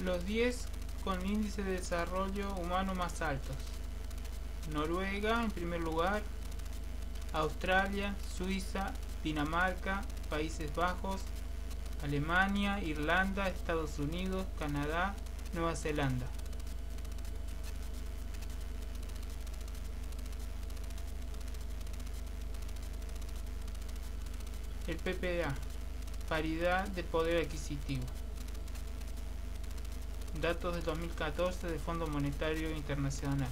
Los 10 con índice de desarrollo humano más altos: Noruega en primer lugar, Australia, Suiza, Dinamarca, Países Bajos, Alemania, Irlanda, Estados Unidos, Canadá, Nueva Zelanda. El PPA, paridad de poder adquisitivo. Datos del 2014 del Fondo Monetario Internacional.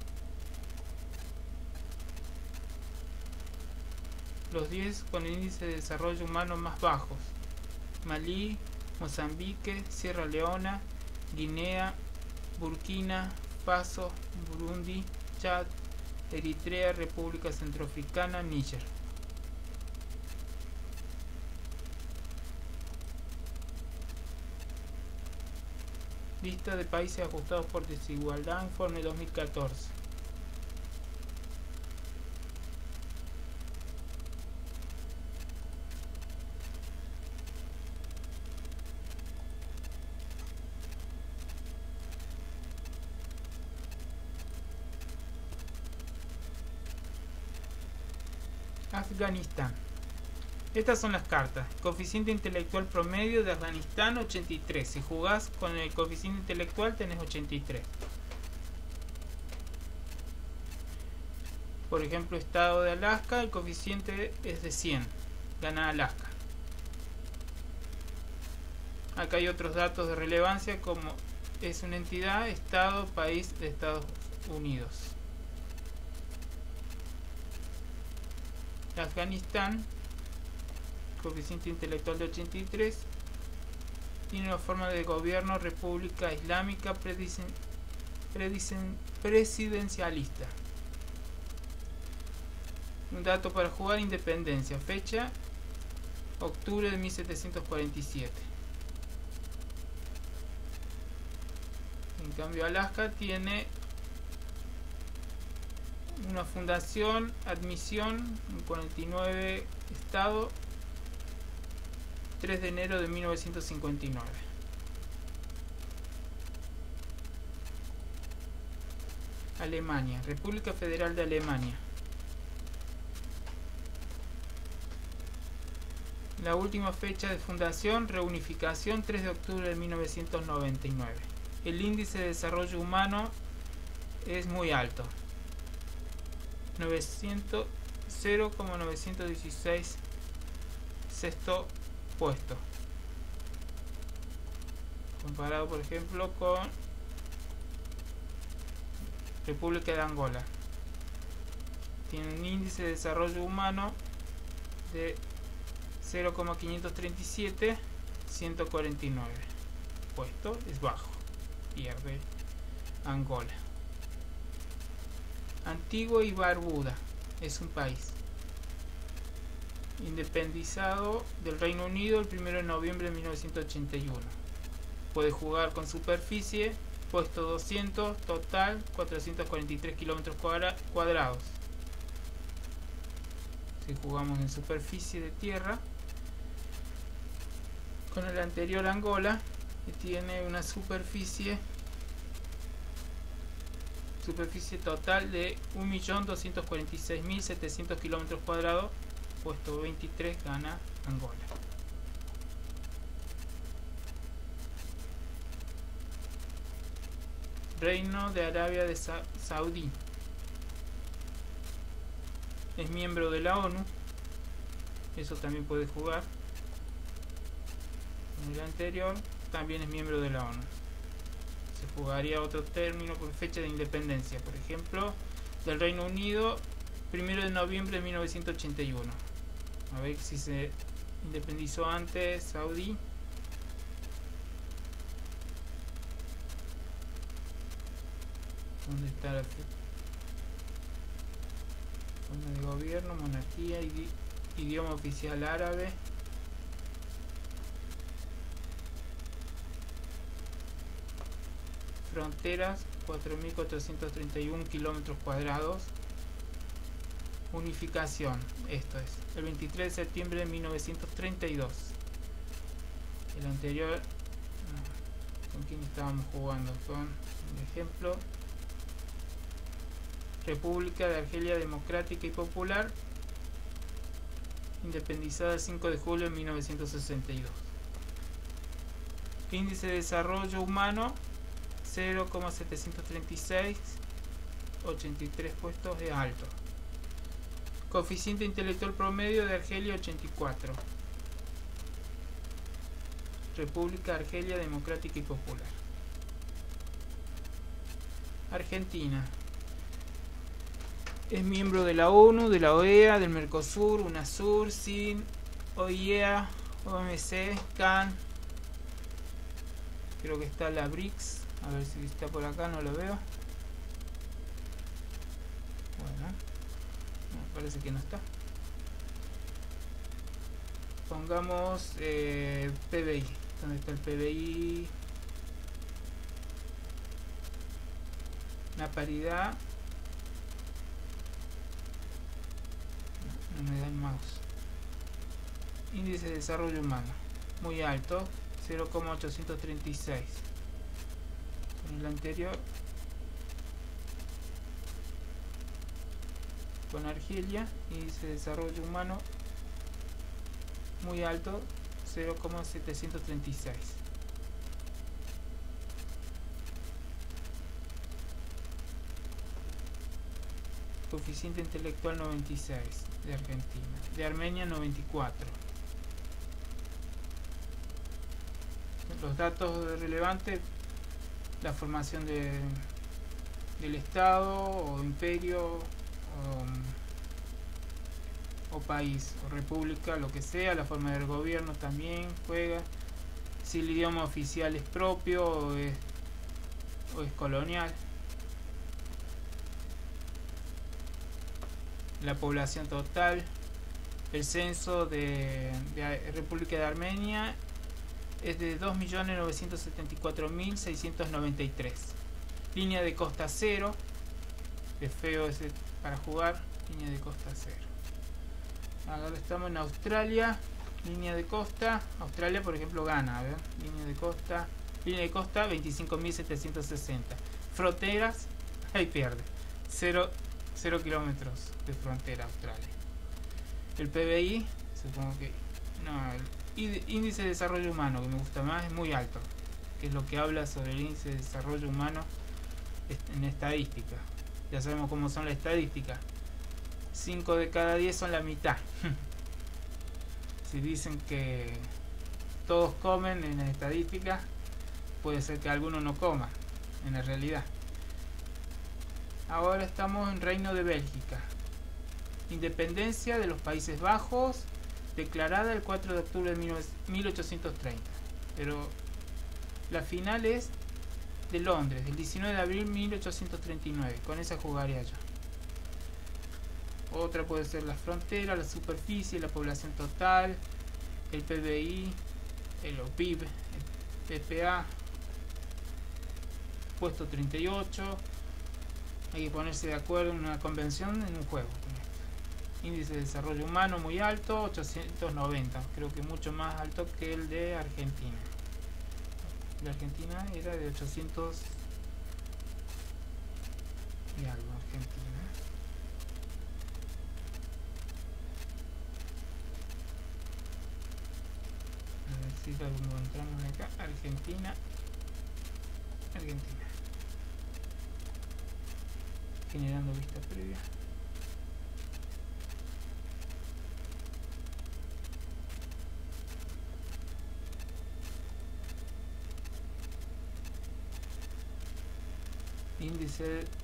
Los 10 con el índice de desarrollo humano más bajos: Malí, Mozambique, Sierra Leona, Guinea, Burkina Faso, Burundi, Chad, Eritrea, República Centroafricana, Níger. Lista de países ajustados por desigualdad, informe 2014. Afganistán. Estas son las cartas. Coeficiente intelectual promedio de Afganistán 83. Si jugás con el coeficiente intelectual tenés 83. Por ejemplo, estado de Alaska, el coeficiente es de 100. Gana Alaska. Acá hay otros datos de relevancia como es una entidad, estado, país de Estados Unidos. Afganistán, coeficiente intelectual de 83, tiene una forma de gobierno república islámica presidencialista. Un dato para jugar: independencia, fecha octubre de 1747. En cambio Alaska tiene una fundación, admisión en 49 estado, 3 de enero de 1959. Alemania, República Federal de Alemania. La última fecha de fundación, reunificación, 3 de octubre de 1999. El índice de desarrollo humano es muy alto, 0,916, sexto puesto, comparado por ejemplo con República de Angola. Tiene un índice de desarrollo humano de 0,537, 149 puesto, es bajo, pierde Angola. Antigua y Barbuda es un país independizado del Reino Unido el 1 de noviembre de 1981. Puede jugar con superficie, puesto 200, total 443 kilómetros cuadrados. Si jugamos en superficie de tierra, con el anterior Angola, que tiene una superficie total de 1.246.700 kilómetros cuadrados, puesto 23, gana Angola. Reino de Arabia de Saudí. Es miembro de la ONU, eso también puede jugar. En el anterior también es miembro de la ONU. Se jugaría otro término por fecha de independencia, por ejemplo, del Reino Unido, 1 de noviembre de 1981. A ver si se independizó antes Saudí. ¿Dónde está la forma de gobierno? Monarquía, idioma oficial árabe. Fronteras 4.431 kilómetros cuadrados. Unificación, esto es el 23 de septiembre de 1932. El anterior con quién estábamos jugando. Con, por ejemplo, República de Argelia Democrática y Popular, independizada el 5 de julio de 1962. Índice de desarrollo humano 0,736, 83 puestos de alto. Coeficiente intelectual promedio de Argelia 84. República Argelia Democrática y Popular. Argentina es miembro de la ONU, de la OEA, del Mercosur, UNASUR, SIN, OIEA, OMC, CAN. Creo que está la BRICS. A ver si está por acá, no lo veo. Bueno, me parece que no está. Pongamos PBI. ¿Dónde está el PBI? La paridad. No me da el mouse. Índice de desarrollo humano muy alto, 0,836. Con el anterior, con Argelia, índice de desarrollo humano muy alto, 0,736. Coeficiente intelectual 96 de Argentina. De Armenia 94. Los datos relevantes: la formación del Estado o imperio o país o república, lo que sea, la forma del gobierno también juega, si el idioma oficial es propio o es colonial, la población total. El censo de República de Armenia es de 2.974.693. Línea de costa cero. Es feo ese para jugar. Línea de costa cero. Ahora estamos en Australia. Línea de costa. Australia, por ejemplo, gana. A ver. Línea de costa 25.760. Fronteras. Ahí pierde. 0 kilómetros de frontera Australia. El PBI, supongo que no, el índice de desarrollo humano, que me gusta más, es muy alto, que es lo que habla sobre el índice de desarrollo humano en estadística. Ya sabemos cómo son las estadísticas. 5 de cada 10 son la mitad. Si dicen que todos comen en la estadística, puede ser que alguno no coma en la realidad. Ahora estamos en Reino de Bélgica. Independencia de los Países Bajos, declarada el 4 de octubre de 1830. Pero la final es de Londres, el 19 de abril de 1839. Con esa jugaría yo. Otra puede ser la frontera, la superficie, la población total, el PBI, el PIB, el PPA, puesto 38. Hay que ponerse de acuerdo en una convención en un juego. Índice de desarrollo humano muy alto, 890. Creo que mucho más alto que el de Argentina. De Argentina era de 800 y algo. Argentina. A ver si lo encontramos acá. Argentina. Generando vista previa. Índice